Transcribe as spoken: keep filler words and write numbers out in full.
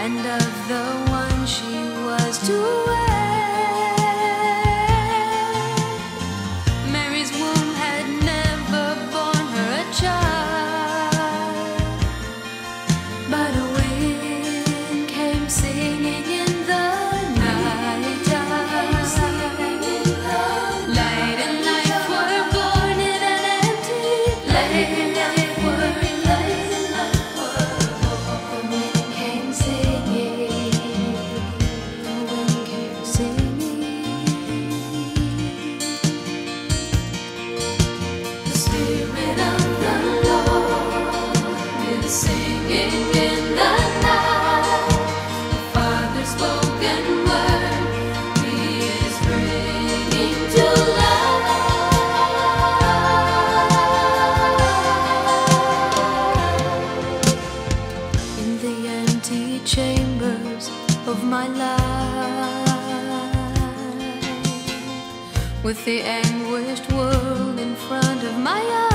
and of the one she was to wed. Mary's womb had never borne her a child, but a wind came singing in the night time. Light and life were born in an empty place. Chambers of my life, with the anguished world in front of my eyes.